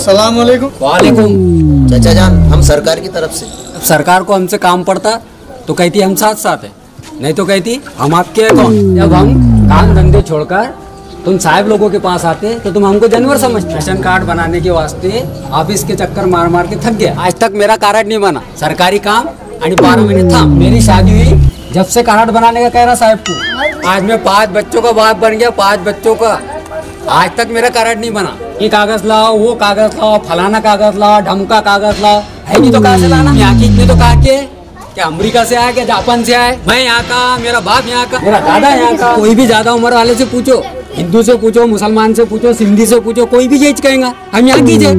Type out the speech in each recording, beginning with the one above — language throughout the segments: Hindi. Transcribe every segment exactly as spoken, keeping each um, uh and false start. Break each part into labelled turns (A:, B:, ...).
A: अस्सलाम वालेकुम।
B: वालेकुम।
C: चाचा जान, हम सरकार की तरफ से।
B: अब सरकार को हमसे काम पड़ता तो कहती हम साथ साथ है, नहीं तो कहती हम आपके हैं कौन। जब हम काम धंधे छोड़कर तुम साहब लोगों के पास आते तो तुम हमको जानवर समझते। राशन कार्ड बनाने के वास्ते ऑफिस के चक्कर मार मार के थक गया। आज तक मेरा कार्ड नहीं बना। सरकारी काम और बारह महीने था। मेरी शादी हुई जब से कार्ड बनाने का कह रहा साहब को। आज मैं पांच बच्चों का बाप बन गया, पांच बच्चों का। आज तक मेरा कार्ड नहीं बना। ये कागज लाओ, वो कागज लाओ, फलाना कागज लाओ, ढमका कागज लाओ। है नहीं तो कहाँ से लाना? यहाँ की इतने तो कहा के क्या अमेरिका से आया, क्या जापान से आया? मैं यहाँ का, मेरा बाप यहाँ का, मेरा दादा यहाँ का। कोई भी ज्यादा उम्र वाले से पूछो, हिंदू से पूछो, मुसलमान से पूछो, सिंधी से पूछो, कोई भी यही कहेगा हम यहाँ कीजिए।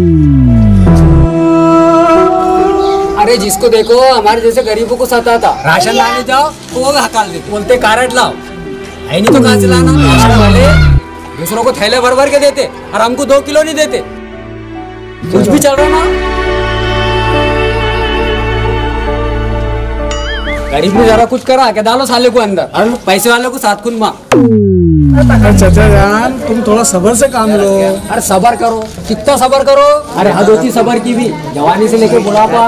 B: अरे जिसको देखो हमारे जैसे गरीबों को सताता। राशन लाने जाओ तो वो हकाल देते, बोलते कार्ड लाओ। है नहीं तो कहाँ से लाना? राशन वाले दूसरों को थैले भर भर के देते और हमको दो किलो नहीं देते। कुछ भी चल रहा ना। गरीब ने जरा कुछ करा क्या डालो साले को अंदर और पैसे वालों को साथ खुद माँ।
A: चाचा जान, तुम थोड़ा सब्र से काम लो।
B: अरे सबर करो, कितना सबर करो। अरे हद होती सबर की भी। जवानी से लेकर बुढ़ापा,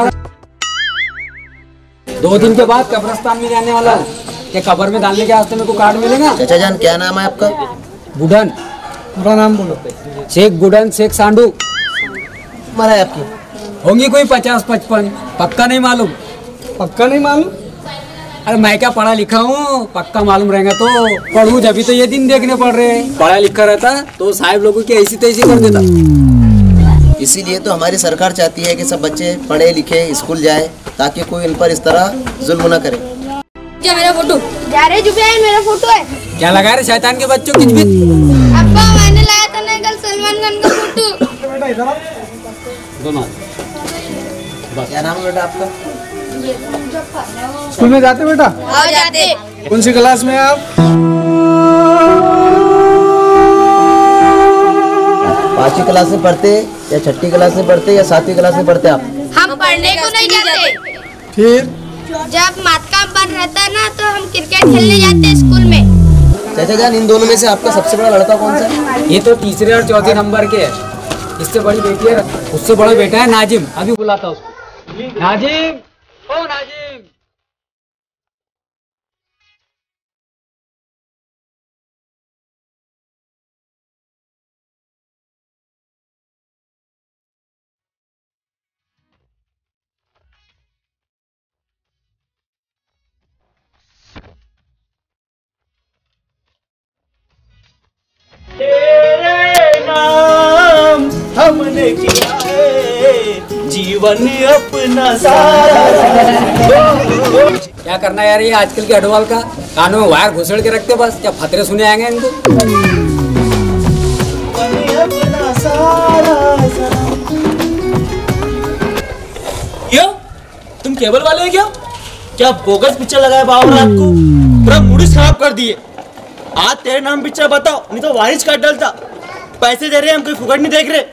B: दो दिन के बाद कब्रिस्तान में जाने वाला है। क्या कब्र में डालने के वास्ते मेरे को कार्ड मिलेगा?
C: चाचा जान, क्या नाम है आपका?
B: गुडन।
A: पूरा नाम बोलो।
B: शेख गुडन शेख सांडू।
C: उम्र है आपकी?
B: होंगी कोई पचास पचपन, पक्का नहीं मालूम।
A: पक्का नहीं मालूम?
B: अरे मैं क्या पढ़ा लिखा हूँ, पक्का मालूम रहेगा तो पढ़ूं जब तो ये दिन देखने पड़ रहे हैं। पढ़ा लिखा रहता तो साहब लोगों की ऐसी तैसी कर देता।
C: इसीलिए तो हमारी सरकार चाहती है कि सब बच्चे पढ़े लिखे स्कूल जाए, ताकि कोई इन पर इस तरह जुल्म न करे।
D: क्या मेरा फोटो? जा रहे जुबिया, मेरा फोटो है।
B: क्या लगा रहे शैतान के बच्चों किच बिच?
D: अब्बा मैंने लाया था ना कल सलमान खान का फोटो।
B: दोनों।
C: क्या नाम है बेटा आपका?
A: स्कूल में जाते बेटा?
D: हाँ जाते।
A: कौन सी क्लास में आप?
C: पांचवी क्लास में पढ़ते या छठी क्लास में पढ़ते या सातवीं क्लास में पढ़ते आप?
D: हम पढ़ने को नहीं जाते।
A: फिर
D: जब मात का बंद रहता है ना तो हम क्रिकेट खेलने जाते हैं स्कूल में।
C: चाचा जान, इन दोनों में से आपका सबसे बड़ा लड़का कौन सा है?
B: ये तो तीसरे और चौथे नंबर के है। इससे बड़ी बेटी है, उससे बड़ा बेटा है नाजिम। अभी बुलाता उसको। नाजिम, ओ नाजिम।
E: तेरे नाम हमने किया है जीवन अपना सारा।
B: क्या करना यार, ये आजकल के अडवाल का कानों में वायर घुसड़ के रखते बस। क्या फतरे सुने आएंगे इनको?
E: अपना सारा क्यों? तुम केबल वाले हो क्या? क्या बोगस पिक्चर लगाए बाबा रात को, पूरा मूड खराब कर दिए। आज तेरे नाम पिक्चर बताओ, नहीं तो वारिस काट डालता। पैसे दे रहे हैं हम, कोई फुकट नहीं देख रहे।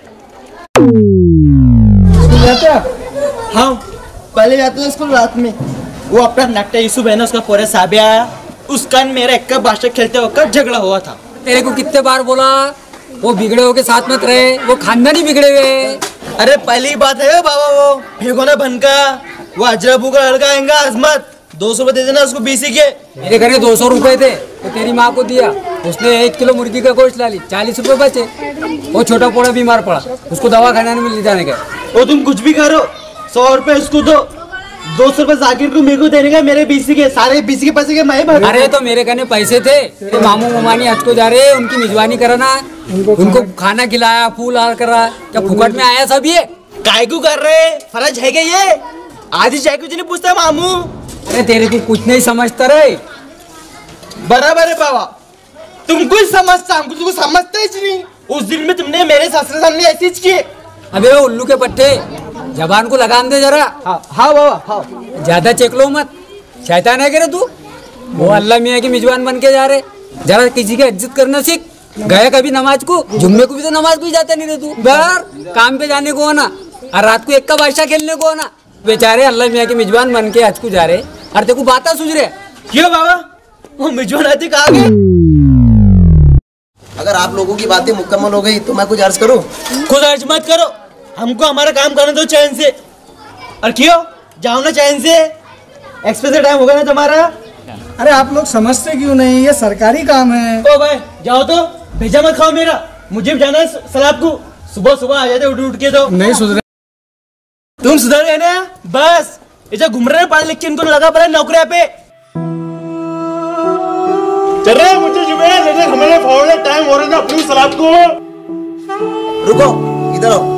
E: हाँ, पहले जाते थे स्कूल रात में। वो अपना नक्टा यूसुफ है ना, उसका पूरा साबे आया। उसका मेरा एक बादशाह खेलते वक्त झगड़ा हुआ था।
B: तेरे को कितने बार बोला वो बिगड़े हो के साथ मत रहे, वो खानदानी बिगड़े हुए।
E: अरे पहली बात है बाबा, वो भेगोना बनका, वो अजरबू का लड़का आएगा अजमत, दो सौ रुपए दे देना उसको बीसी के।
B: मेरे घर में दो सौ रुपए थे तो तेरी माँ को दिया, उसने एक किलो मुर्गी का गोश्त ला ली, चालीस रुपए बचे। वो छोटा पोड़ा बीमार पड़ा, उसको दवा खाने में ले जाने का।
E: वो तुम कुछ भी करो, सौ रुपए उसको दो, दो सौ रुपए जाकिर को मेरे को देने का, मेरे बीसी के सारे बीसी के पैसे के मैं भर।
B: अरे तो मेरे कहने पैसे थे, तेरे मामू मामानी हज को जा रहे, उनकी मेजबानी कराना, उनको खाना खिलाया, फूल हार करा। क्या फुकट में आया सब ये?
E: कायकू कर रहे, फर्ज है क्या ये? आज ही जाए कुछ नहीं पूछता मामू।
B: अरे तेरे को कुछ नहीं समझता रे।
E: बराबर है बाबा, तुम कुछ समझता, हमको तुमको समझता ही नहीं। उस दिन में तुमने मेरे ससुर सामने ऐसी किए।
B: अबे वो उल्लू के पट्टे, जबान को लगाम दे जरा।
E: हाँ हाँ बाबा, हाँ।
B: ज्यादा चेक लो मत, शैतान है क्या रे तू? वो अल्लाह मियाँ की मेजबान बन के जा रहे, जरा किसी की इज्जत करना सीख। गया कभी नमाज को, जुम्मे को भी तो नमाज को ही जाता नहीं रे तू। बाहर काम पे जाने को होना और रात को एक का बादशाह खेलने को होना। बेचारे अल्लाह मियाँ की मेजबान बन के हज को जा रहे और तेरे को बातें सूझ रहे।
E: क्यों बाबा, वो मेजबान आते कहाँ गए?
C: अगर आप लोगों की बातें मुकम्मल हो गई तो मैं कुछ अर्ज करूं?
E: खुद अर्ज मत करो, हमको हमारा काम करने दो चैन से। और क्यों जाओ ना चैन से, एक्सप्रेस का टाइम होगा ना तुम्हारा।
A: अरे आप लोग समझते क्यों नहीं, ये सरकारी काम है।
E: ओ भाई जाओ तो, भेजा मत खाओ मेरा, मुझे भी जाना है सलाब को। सुबह सुबह आ जाते उठ उठ के तो।
A: नहीं सुधरे।
E: तुम सुधर गए ना, बस ये जो घूम रहे हैं पढ़ लिख के इनको लगा पड़ा नौकरिया पे।
F: चल रहे मुझे जुबेर लेने हमारे फावड़े टाइम हो रहा है अपनी सलाद को।
C: रुको, इधर आओ।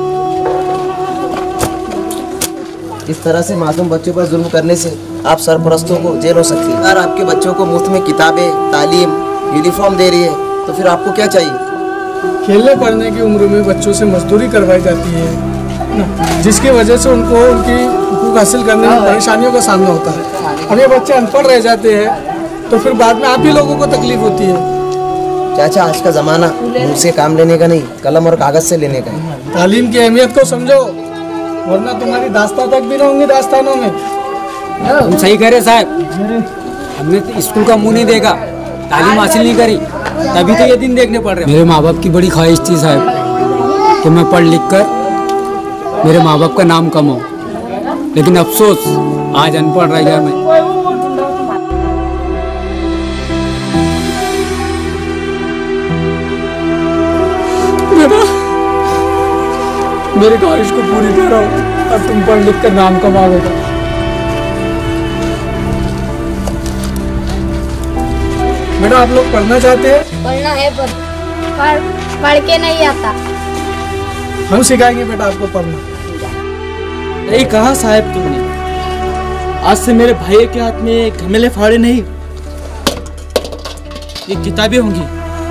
C: इस तरह से मासूम बच्चों पर जुल्म करने से आप सरपरस्तों को जेल हो सकती है। अगर आपके बच्चों को मुफ्त में किताबें, तालीम, यूनिफॉर्म दे रही है तो फिर आपको क्या चाहिए?
A: खेलने पढ़ने की उम्र में बच्चों से मजदूरी करवाई जाती है, जिसकी वजह से उनको उनकी हुकूक हासिल करने में परेशानियों का सामना होता है। अब ये बच्चे अनपढ़ रह जाते हैं तो फिर बाद में आप ही लोगों को तकलीफ होती है।
C: चाचा, आज का जमाना मुंह से काम लेने का नहीं, कलम और कागज से लेने का है।
A: तालीम की अहमियत को समझो, वरना तुम्हारी दास्तां तक भी ना होंगी दास्तानों में।
B: तुम सही कह रहे साहब, हमने तो स्कूल का मुंह नहीं देखा, तालीम हासिल नहीं करी, तभी तो ये दिन देखने पड़ रहे। मेरे माँ बाप की बड़ी ख्वाहिश थी साहब कि मैं पढ़ लिख कर मेरे माँ बाप का नाम कमाऊं, लेकिन अफसोस आज अनपढ़ रह गया मैं। बेटा, मेरी ख्वाहिश को पूरी करो और तुम पढ़ लिख कर नाम कमाओगे।
A: बेटा, आप लोग पढ़ना चाहते हैं?
D: पढ़ना है पर पढ़ पढ़ के नहीं आता।
A: हम सिखाएंगे बेटा आपको पढ़ना।
E: यही कहा साहब तुमने, आज से मेरे भाई के हाथ में घमेले फाड़े नहीं, ये किताबें होंगी।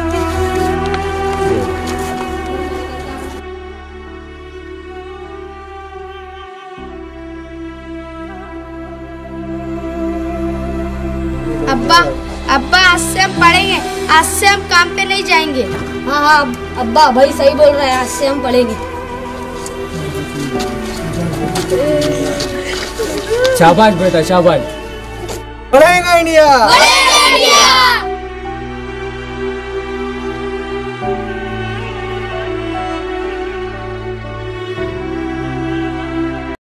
D: अब्बा अब्बा आज से हम पढ़ेंगे, आज से हम काम पे नहीं जाएंगे।
G: हाँ हाँ अब्बा भाई सही बोल रहे हैं, आज से हम पढ़ेंगे।
B: शाबाश बेटा शाबाश।
A: पढ़ेगा इंडिया।